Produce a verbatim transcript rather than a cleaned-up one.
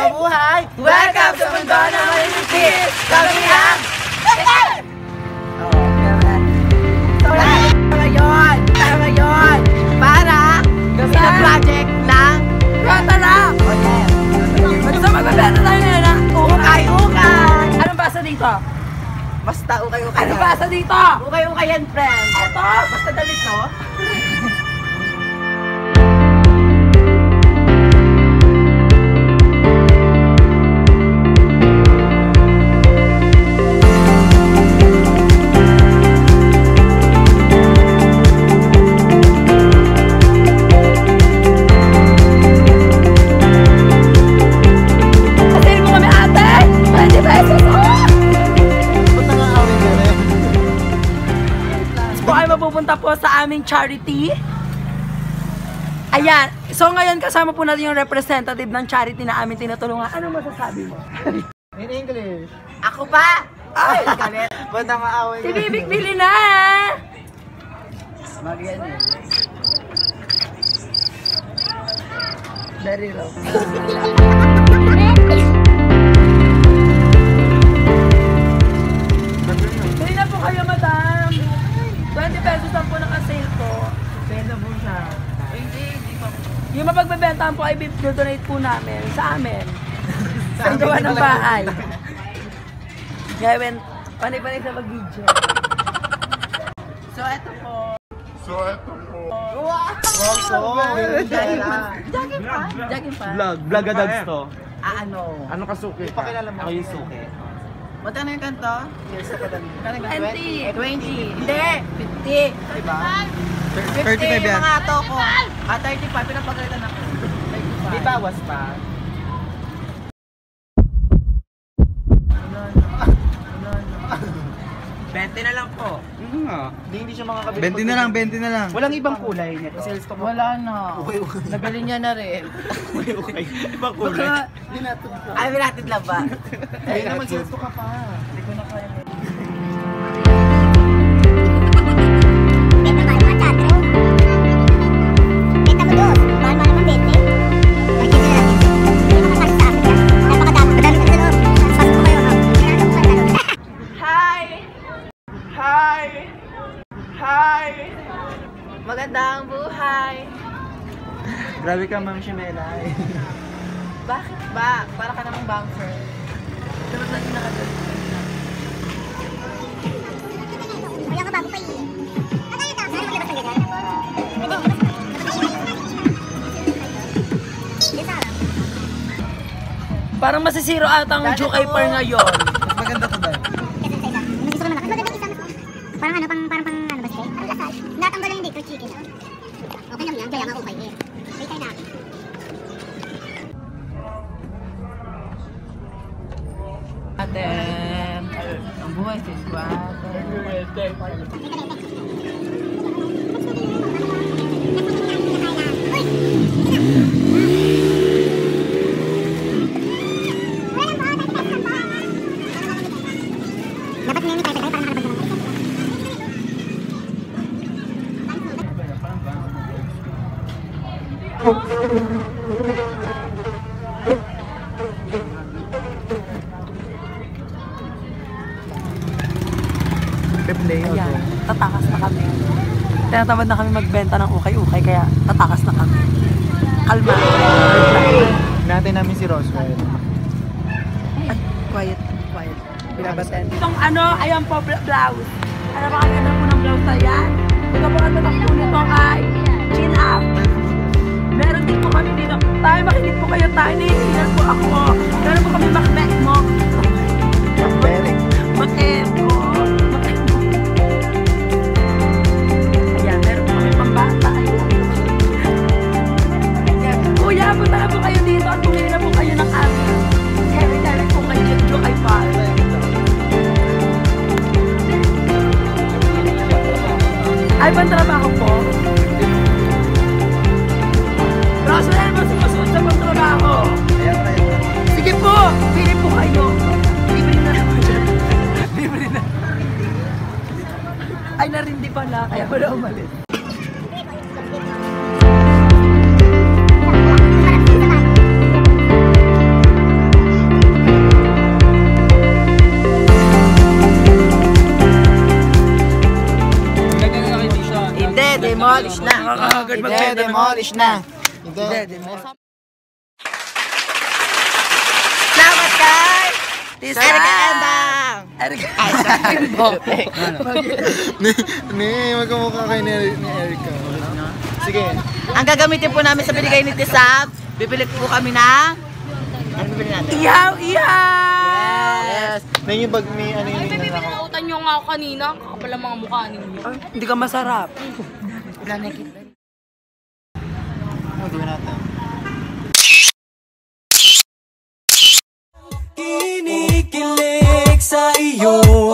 buhay! Welcome sa mundo ng Malilitis! Kami ang... Tama yun! Tama yun! Para sa project ng Rotarap! So magbabenta tayo na na ukay-ukay! Anong basa dito? Basta ukay-ukay. Anong basa dito? Ukay-ukay yan, friend. Ito? Basta damit to? Pupunta po sa aming charity. Ayan. So ngayon kasama po natin yung representative ng charity na aming tinutulungan. Ano masasabi mo? In English. Ako pa! Ay, galit. Ba't nang-aaway Si Bibik bili na! Mag-yan eh. Very low. Bili na po kayo, madam. twenty pesos lang po naka-sale po. Sale na po siya. Hindi, hindi pa po. Yung mapagbebentahan po ay donate po namin sa amin. Sa gawa ng bahay. Gawin, panay-panay sa mag-video. So, eto po. So, eto po. Wow! Wow! Jogging pa. Jogging pa. Jogging pa. Vlog. Vlog adags to. Ah, ano? Ano ka suki? Ipakilala mo. Ako yung suki. Magkano yung kanto? Yes, sa kadami. twenty. twenty. Hindi. fifty. Diba? fifty thirty-five yan. yung mga ato ko. Ah, thirty-five. Pinapagalitan ako. thirty-five. Di bawas pa? twenty na lang po. Ano nga? Hindi, hindi siya makakabili. twenty na lang, twenty na lang. Walang ibang kulay nito. Sales ko mo. Wala na. Nabili niya na rin. Okay, okay. Ibang kulay. Baka, ay, minatid lang ba? Hindi naman sales ko ka pa. Hindi ko na kaya. Magandang buhay! Grabe ka, Ma'am Shimelay. Bakit ba? Para ka namang bouncer. Dapat natin nakagalit. Wala ka bago pa eh. Ano yung tapos? Ano maglabas ng gagal? Parang masisiro ata ang Jukayper ngayon. Mas maganda to dahil. Kasi sa isa. Nag-gusto ko naman. Mas maganda isa. Parang ano, pang, parang pang ano ba siya? Parang lasal. Natanggalan yung dito, chicken. Okay lang yan, kaya nga okay eh. Wait tayo natin. Atem. Ang buhay si Squad. Dapat may tayo tayo para makalaban naman. Ayan, tatakas na kami. Tinatamad na kami magbenta ng ukay-ukay kaya tatakas na kami. Kalma. Natin namin si Roswell. At quiet, quiet. Binabaten. Itong ano, ayan po, blouse. Ano ba ang ganda po ng blouse na yan? Ito po ang tatak po nito ay chin up. Meron din po kami dito. Tayo, makinig po kayo tayo. Nahihilan po ako. Meron po kami makmek mo. Bering. Makem ko. Ayan, meron po kami pambata. Ayan. Kuya, punta na po kayo dito at bumili na po kayo ng amin. Heavy direct po kayo yung Jukayper. Ay, pantrabaho po. Roswell, masusunod sa pagtrabaho. Sige po, pili po kayo. Libre na naman dyan. Libre na. Ay, narindi pala. Kaya wala umalis. demolish na. I-demolish na. I-demolish. Salamat kay Tisa Erika Embang. Erika Embang. Ne, magkamukha kayo ni ni Erika. Sige. Ang gagamitin po namin sa binigay ni Tisab, bibili po kami ng ano bibili natin? Ihaw! Ihaw! Yes. Na yung bag ni ano yun. Pinautan nyo nga ako kanina, kakapala mga mukha ninyo. Ay, hindi ka masarap. Hindi ba natin? Kinikilig sa iyo.